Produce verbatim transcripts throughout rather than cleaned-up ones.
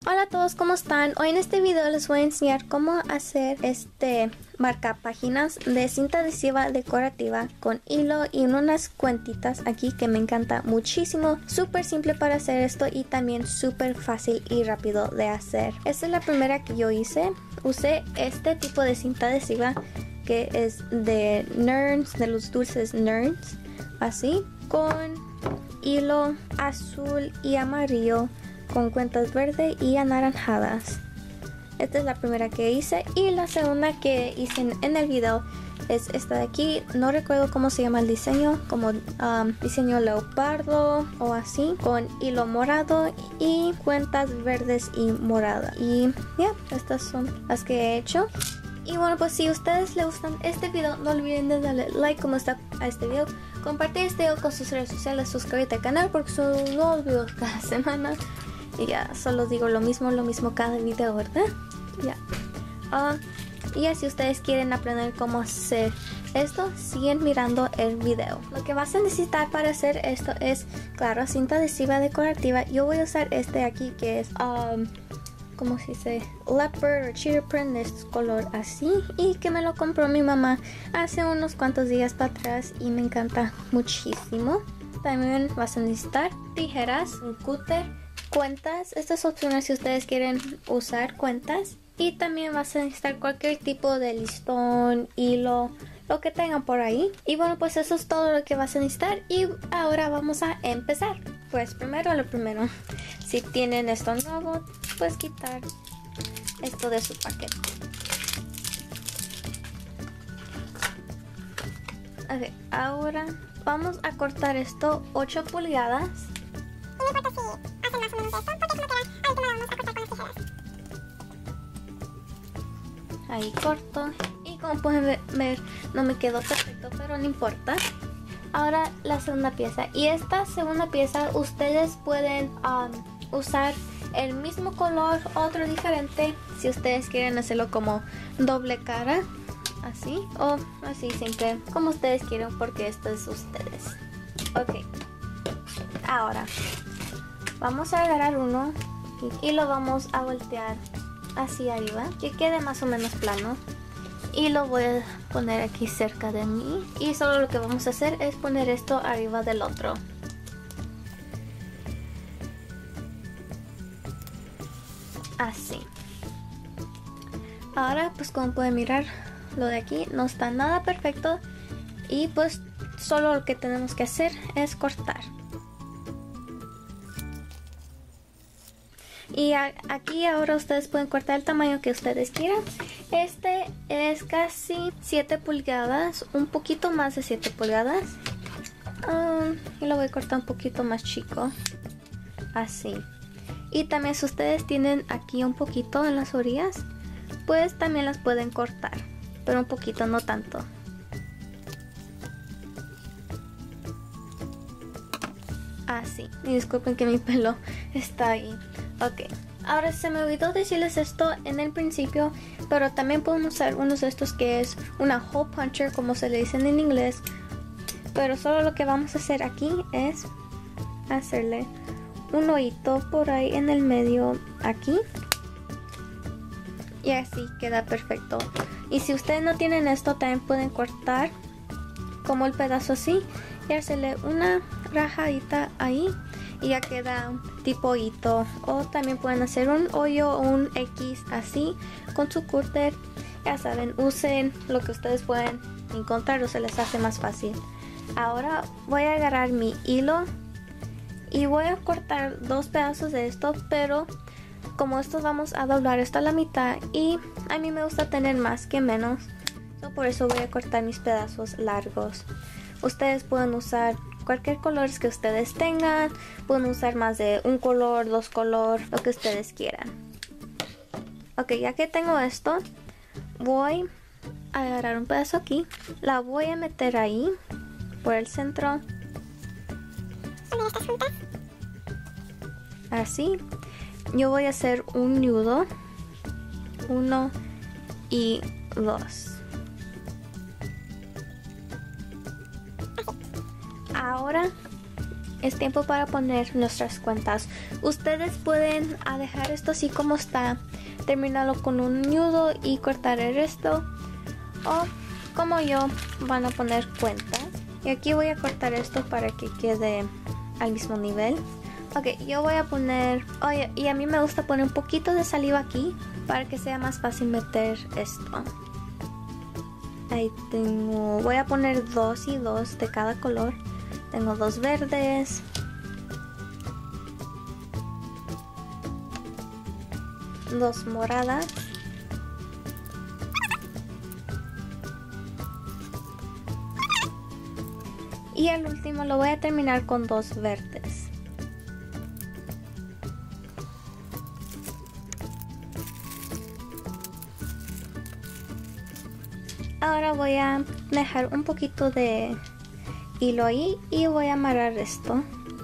Hola a todos, ¿cómo están? Hoy en este video les voy a enseñar cómo hacer este marcapáginas de cinta adhesiva decorativa con hilo y unas cuentitas aquí que me encanta muchísimo. Súper simple para hacer esto y también súper fácil y rápido de hacer. Esta es la primera que yo hice. Usé este tipo de cinta adhesiva que es de Nerds, de los dulces Nerds, así, con hilo azul y amarillo, con cuentas verde y anaranjadas. Esta es la primera que hice, y la segunda que hice en, en el video es esta de aquí. No recuerdo cómo se llama el diseño, como um, diseño leopardo o así, con hilo morado y cuentas verdes y moradas. Y ya, yeah, estas son las que he hecho. Y bueno, pues si a ustedes les gustan este video, no olviden de darle like como está a este video, compartir este video con sus redes sociales, suscríbete al canal porque son nuevos videos cada semana. Y ya, solo digo lo mismo, lo mismo cada video, ¿verdad? Ya. Uh, y ya, si ustedes quieren aprender cómo hacer esto, siguen mirando el video. Lo que vas a necesitar para hacer esto es, claro, cinta adhesiva decorativa. Yo voy a usar este de aquí que es, um, ¿cómo se dice? Leopard o cheetah print, de este color así. Y que me lo compró mi mamá hace unos cuantos días para atrás y me encanta muchísimo. También vas a necesitar tijeras, un cúter, cuentas. Estas es opcional si ustedes quieren usar cuentas. Y también vas a necesitar cualquier tipo de listón, hilo, lo que tengan por ahí. Y bueno, pues eso es todo lo que vas a necesitar. Y ahora vamos a empezar. Pues primero lo primero, si tienen esto nuevo, pues quitar esto de su paquete. Ok, ahora vamos a cortar esto ocho pulgadas. Y no importa si hacen más o menos de esto, porque como quiera, ahí lo vamos a cortar con las tijeras. Ahí corto. Y como pueden ver, no me quedó perfecto, pero no importa. Ahora la segunda pieza. Y esta segunda pieza ustedes pueden um, usar el mismo color, otro diferente, si ustedes quieren hacerlo como doble cara, así, o así simple, como ustedes quieren, porque esto es ustedes. Ok. Ahora vamos a agarrar uno y lo vamos a voltear hacia arriba, que quede más o menos plano, y lo voy a poner aquí cerca de mí. Y solo lo que vamos a hacer es poner esto arriba del otro. Así. Ahora pues como pueden mirar, lo de aquí no está nada perfecto, y pues solo lo que tenemos que hacer es cortar. Y a, aquí ahora ustedes pueden cortar el tamaño que ustedes quieran. Este es casi siete pulgadas, un poquito más de siete pulgadas. Um, y lo voy a cortar un poquito más chico, así. Y también si ustedes tienen aquí un poquito en las orillas, pues también las pueden cortar, pero un poquito, no tanto. Así. Y disculpen que mi pelo está ahí. Ok, ahora se me olvidó decirles esto en el principio, pero también pueden usar unos de estos que es una hole puncher, como se le dicen en inglés. Pero solo lo que vamos a hacer aquí es hacerle un hoyito por ahí en el medio, aquí. Y así queda perfecto. Y si ustedes no tienen esto, también pueden cortar como el pedazo así y hacerle una rajadita ahí, y ya queda tipo hoyito. O también pueden hacer un hoyo o un X así con su cúter. Ya saben, usen lo que ustedes pueden encontrar o se les hace más fácil. Ahora voy a agarrar mi hilo y voy a cortar dos pedazos de esto, pero como estos vamos a doblar esto a la mitad, y a mí me gusta tener más que menos, so por eso voy a cortar mis pedazos largos. Ustedes pueden usar cualquier color que ustedes tengan, pueden usar más de un color, dos colores, lo que ustedes quieran. Ok, ya que tengo esto, voy a agarrar un pedazo aquí, la voy a meter ahí por el centro, Unir estas juntas. así. Yo voy a hacer un nudo, uno y dos. Ahora es tiempo para poner nuestras cuentas. Ustedes pueden a dejar esto así como está, terminarlo con un nudo y cortar el resto, o como yo van a poner cuentas. Y aquí voy a cortar esto para que quede al mismo nivel. Ok, yo voy a poner, oye, y a mí me gusta poner un poquito de saliva aquí para que sea más fácil meter esto. Ahí tengo, voy a poner dos y dos de cada color. Tengo dos verdes, dos moradas, y el último lo voy a terminar con dos verdes. Ahora voy a dejar un poquito de hilo ahí y voy a amarrar esto.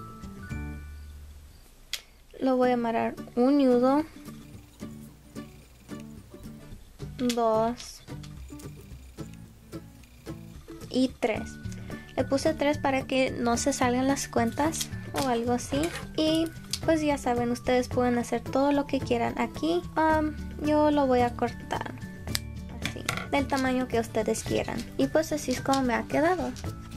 Lo voy a amarrar un nudo, dos y tres. Le puse tres para que no se salgan las cuentas o algo así. Y pues ya saben, ustedes pueden hacer todo lo que quieran aquí. Um, yo lo voy a cortar así, del tamaño que ustedes quieran. Y pues así es como me ha quedado.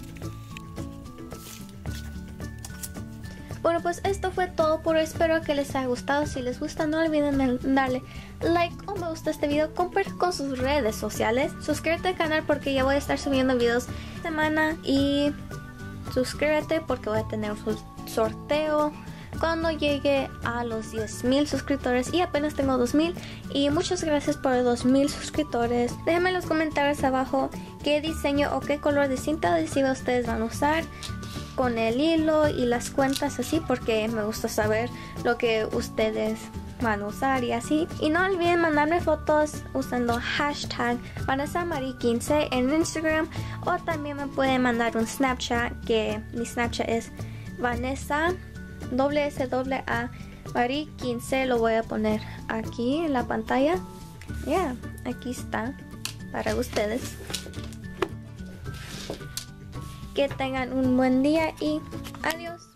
Bueno, pues esto fue todo por hoy. Espero que les haya gustado. Si les gusta, no olviden darle like o me gusta este video, compartir con sus redes sociales, suscríbete al canal porque ya voy a estar subiendo videos esta semana, y suscríbete porque voy a tener un sorteo cuando llegue a los diez mil suscriptores, y apenas tengo dos mil. Y muchas gracias por los dos mil suscriptores. Déjenme en los comentarios abajo qué diseño o qué color de cinta adhesiva ustedes van a usar con el hilo y las cuentas así, porque me gusta saber lo que ustedes van a usar y así. Y no olviden mandarme fotos usando hashtag Vanessa Marie quince en Instagram, o también me pueden mandar un Snapchat, que mi Snapchat es Vanessa doble S doble A Marie quince. Lo voy a poner aquí en la pantalla. Ya, yeah, aquí está para ustedes. Que tengan un buen día y adiós.